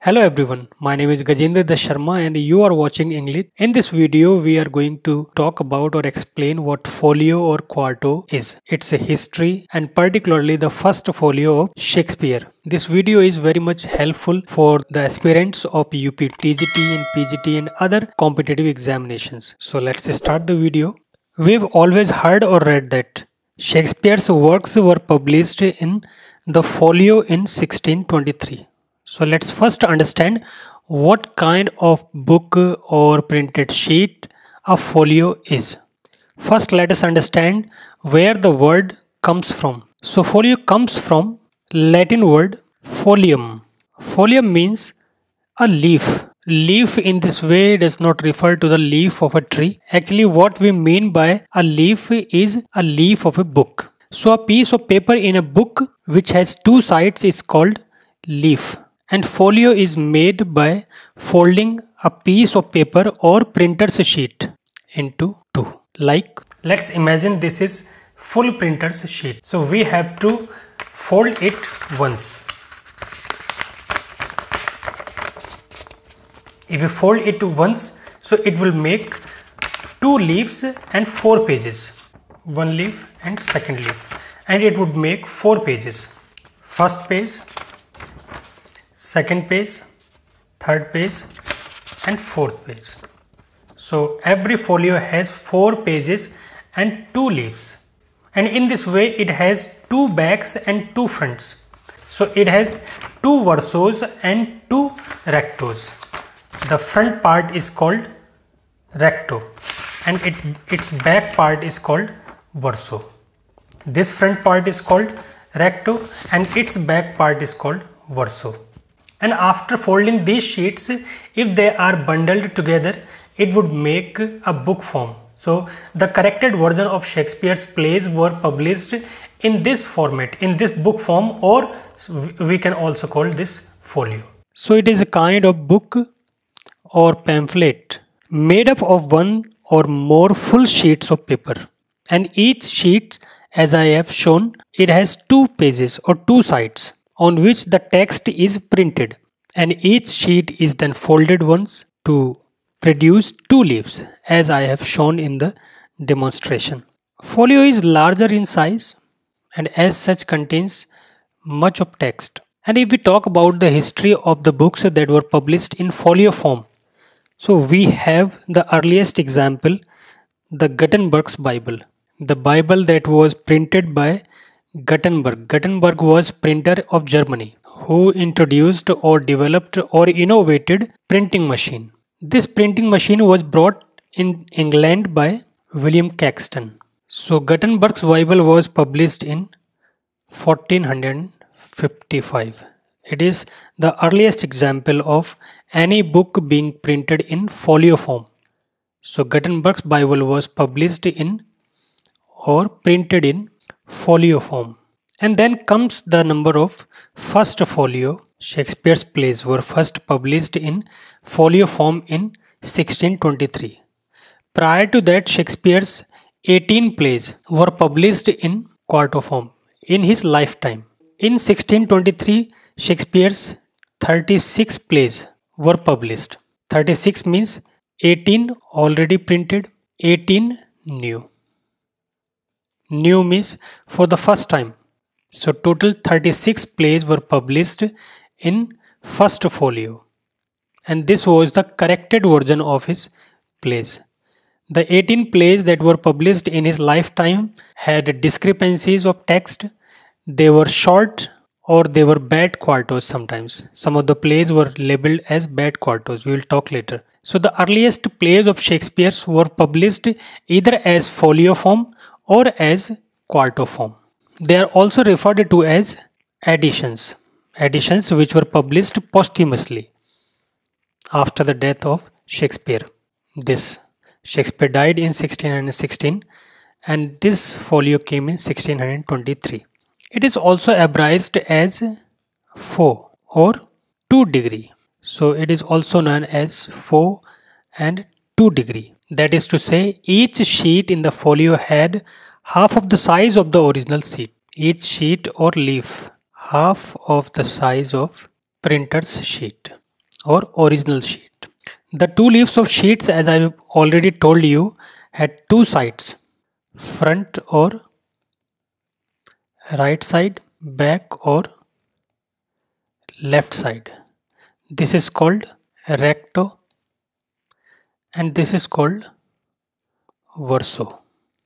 Hello everyone, my name is Gajendra Das Sharma and you are watching English. In this video, we are going to talk about or explain what folio or quarto is. It's a history and particularly the first folio of Shakespeare. This video is very much helpful for the aspirants of UP TGT and PGT and other competitive examinations. So let's start the video. We've always heard or read that Shakespeare's works were published in the folio in 1623. So let's first understand what kind of book or printed sheet a folio is. First, let us understand where the word comes from. So folio comes from Latin word folium. Folium means a leaf. Leaf in this way does not refer to the leaf of a tree. Actually, what we mean by a leaf is a leaf of a book. So a piece of paper in a book which has two sides is called leaf. And folio is made by folding a piece of paper or printer's sheet into two. Like, let's imagine this is full printer's sheet. So we have to fold it once. If we fold it once, so it will make two leaves and 4 pages. One leaf and second leaf. And it would make 4 pages. First page, second page, third page and fourth page. So every folio has 4 pages and 2 leaves. And in this way it has 2 backs and 2 fronts. So it has 2 versos and 2 rectos. The front part is called recto and its back part is called verso. This front part is called recto and its back part is called verso. And after folding these sheets, if they are bundled together, it would make a book form. So the corrected version of Shakespeare's plays were published in this format, in this book form, or we can also call this folio. So it is a kind of book or pamphlet made up of one or more full sheets of paper. And each sheet, as I have shown, it has 2 pages or 2 sides on which the text is printed, and each sheet is then folded once to produce 2 leaves, as I have shown in the demonstration. Folio is larger in size and as such contains much of text. And if we talk about the history of the books that were published in folio form, so we have the earliest example, the Gutenberg's Bible. The Bible that was printed by Gutenberg. Gutenberg was printer of Germany who introduced or developed or innovated printing machine. This printing machine was brought in England by William Caxton. So Gutenberg's Bible was published in 1455. It is the earliest example of any book being printed in folio form. So Gutenberg's Bible was published in or printed in folio form. And then comes the number of first folio. Shakespeare's plays were first published in folio form in 1623. Prior to that, Shakespeare's 18 plays were published in quarto form in his lifetime. In 1623, Shakespeare's 36 plays were published. 36 means 18 already printed, 18 new. New means for the first time. So total 36 plays were published in first folio. And this was the corrected version of his plays. The 18 plays that were published in his lifetime had discrepancies of text. They were short or they were bad quartos sometimes. Some of the plays were labeled as bad quartos. We will talk later. So the earliest plays of Shakespeare's were published either as folio form or as quarto form. They are also referred to as editions. Editions which were published posthumously after the death of Shakespeare. Shakespeare died in 1616 and this folio came in 1623. It is also abridged as faux or 2 degree. So it is also known as faux and 2 degree. That is to say, each sheet in the folio had half of the size of the original sheet. Each sheet or leaf, half of the size of printer's sheet. or original sheet. The two leaves of sheets, as I already told you, had two sides, front or right side, back or left side. This is called recto and this is called verso.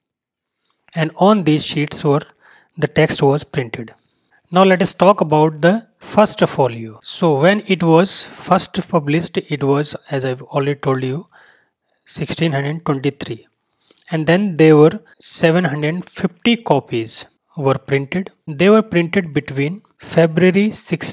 And on these sheets the text was printed. Now let us talk about the first folio. So when it was first published, it was, as I've already told you, 1623. And then there were 750 copies were printed. They were printed between February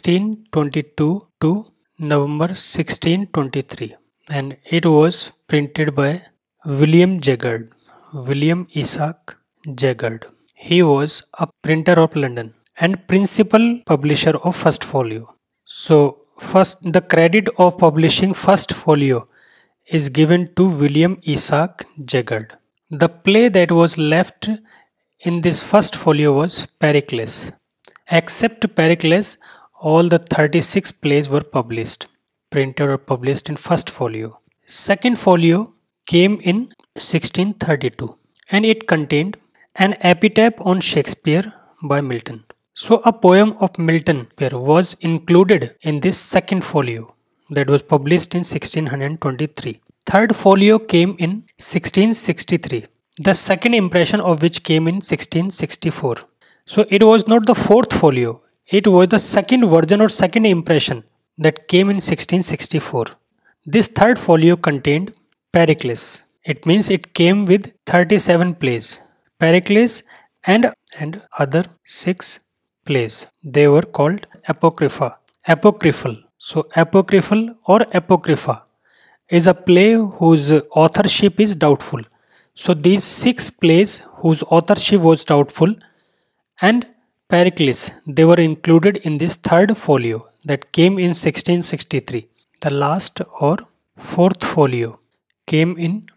1622 to November 1623. And it was printed by William Jaggard, William Isaac Jaggard. He was a printer of London and principal publisher of First Folio. So first, the credit of publishing First Folio is given to William Isaac Jaggard. The play that was left in this First Folio was Pericles. Except Pericles, all the 36 plays were published, printed or published in First Folio. Second Folio came in 1632 and it contained an epitaph on Shakespeare by Milton. So a poem of Milton was included in this second folio that was published in 1623. Third folio came in 1663, the second impression of which came in 1664. So it was not the fourth folio, it was the second version or second impression that came in 1664. This third folio contained Pericles. It means it came with 37 plays. Pericles and other 6 plays. They were called Apocrypha. Apocryphal. So apocryphal or Apocrypha is a play whose authorship is doubtful. So these 6 plays whose authorship was doubtful and Pericles, they were included in this third folio that came in 1663. The last or fourth folio came in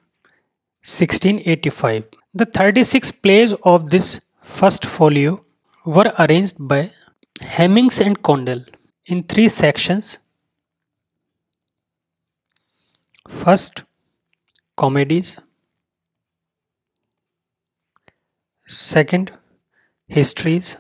1685. The 36 plays of this first folio were arranged by Hemmings and Condell in 3 sections. First, comedies. Second, histories.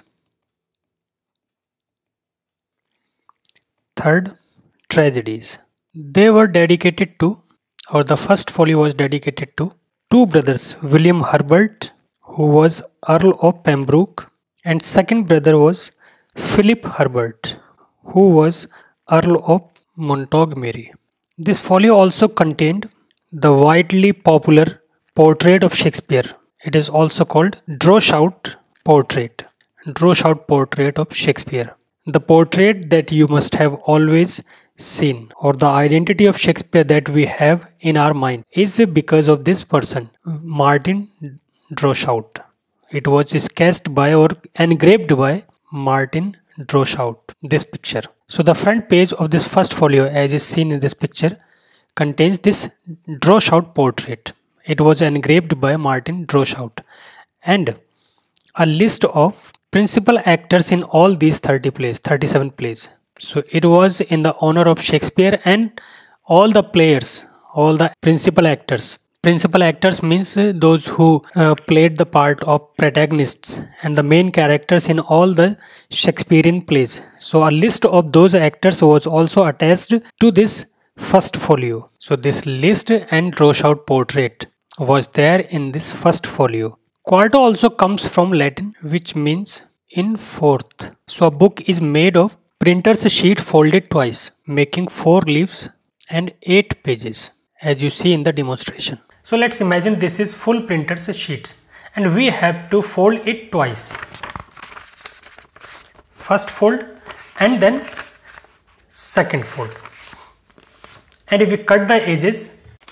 Third, tragedies. They were dedicated to, or the first folio was dedicated to, 2 brothers, William Herbert, who was Earl of Pembroke, and second brother was Philip Herbert, who was Earl of Montgomery. This folio also contained the widely popular portrait of Shakespeare. It is also called Droeshout portrait. Droeshout portrait of Shakespeare. The portrait that you must have always seen, or the identity of Shakespeare that we have in our mind, is because of this person, Martin Droeshout. It was sketched by or engraved by Martin Droeshout, this picture. So the front page of this first folio, as is seen in this picture, contains this Droeshout portrait. It was engraved by Martin Droeshout and a list of principal actors in all these 37 plays. So it was in the honor of Shakespeare and all the players, all the principal actors. Principal actors means those who played the part of protagonists and the main characters in all the Shakespearean plays. So a list of those actors was also attached to this first folio. So this list and Droeshout portrait was there in this first folio. Quarto also comes from Latin, which means in fourth. So a book is made of printer's sheet folded twice, making 4 leaves and 8 pages, as you see in the demonstration. So let's imagine this is full printer's sheet and we have to fold it twice. First fold and then second fold. And if we cut the edges,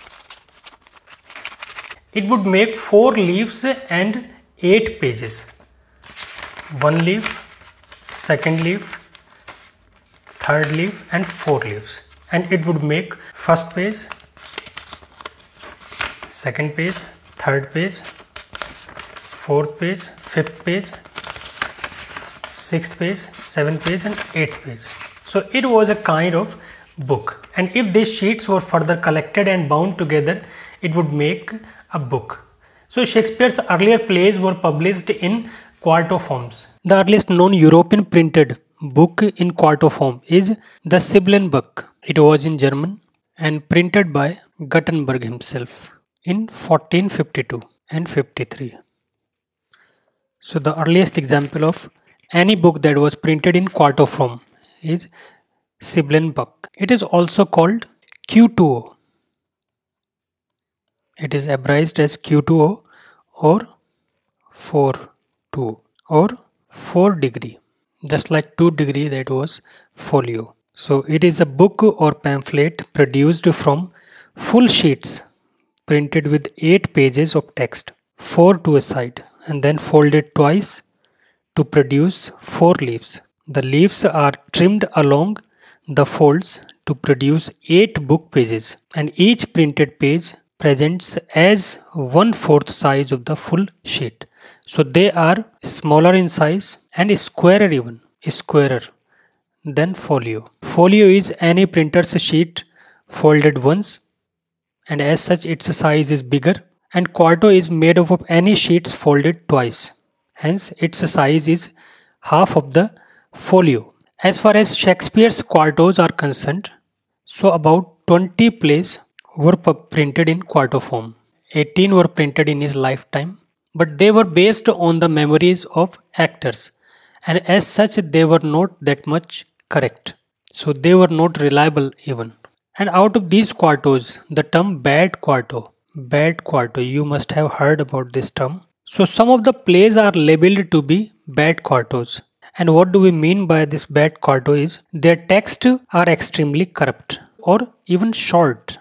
it would make 4 leaves and 8 pages. 1 leaf, second leaf, third leaf and 4 leaves. And it would make first page, second page, third page, fourth page, fifth page, sixth page, seventh page and eighth page. So it was a kind of book. And if these sheets were further collected and bound together, it would make a book. So Shakespeare's earlier plays were published in quarto forms. The earliest known European printed book in quarto form is the Sibylline book. It was in German and printed by Gutenberg himself in 1452 and 53. So the earliest example of any book that was printed in quarto form is Sibylline book. It is also called Q2O. It is abbreviated as Q2O or 4-2 or 4 degree, just like 2 degree that was folio. So it is a book or pamphlet produced from full sheets printed with 8 pages of text, 4 to a side, and then folded twice to produce 4 leaves. The leaves are trimmed along the folds to produce 8 book pages, and each printed page presents as 1/4 size of the full sheet. So they are smaller in size and squarer than folio. Folio is any printer's sheet folded once, and as such its size is bigger, and quarto is made up of any sheets folded twice. Hence its size is half of the folio. As far as Shakespeare's quartos are concerned, so about 20 plays were printed in quarto form. 18 were printed in his lifetime, but they were based on the memories of actors, and as such they were not that much correct. So they were not reliable even. And out of these quartos, the term bad quarto, you must have heard about this term. So some of the plays are labeled to be bad quartos. And what do we mean by this bad quarto is their texts are extremely corrupt or even short.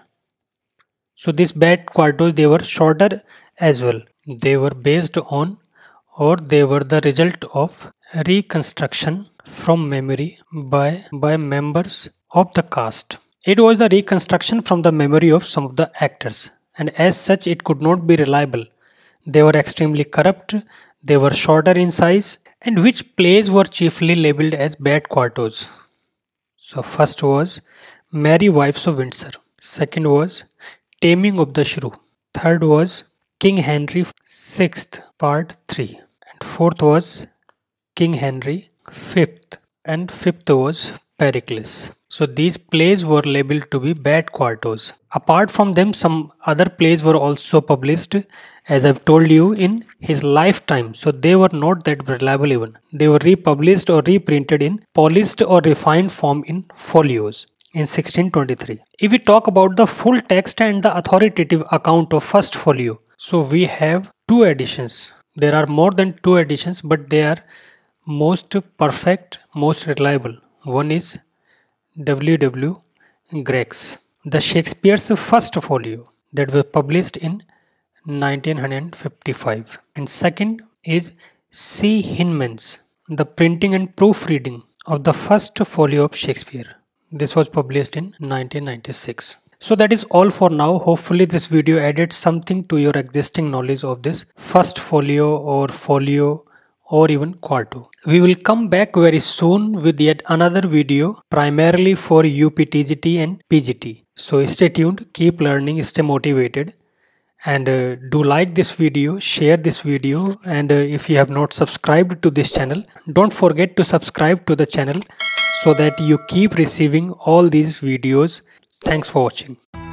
So these bad quartos, they were shorter as well. They were based on, or they were the result of reconstruction from memory by members of the cast. It was the reconstruction from the memory of some of the actors, and as such it could not be reliable. They were extremely corrupt, they were shorter in size, and which plays were chiefly labeled as bad quartos. So first was Merry Wives of Windsor, second was Taming of the Shrew, third was King Henry VI Part 3, and fourth was King Henry V, and fifth was Pericles. So these plays were labeled to be bad quartos. Apart from them, some other plays were also published, as I've told you, in his lifetime. So they were not that reliable even. They were republished or reprinted in polished or refined form in folios in 1623. If we talk about the full text and the authoritative account of first folio, so we have 2 editions. There are more than 2 editions, but they are most perfect, most reliable. One is W.W. Greg's, the Shakespeare's first folio, that was published in 1955. And second is C. Hinman's, the printing and proofreading of the first folio of Shakespeare. This was published in 1996. So that is all for now. Hopefully this video added something to your existing knowledge of this first folio or even quarto. We will come back very soon with yet another video primarily for UPTGT and PGT. So stay tuned, keep learning, stay motivated, and do like this video, share this video, and if you have not subscribed to this channel, don't forget to subscribe to the channel so that you keep receiving all these videos. Thanks for watching.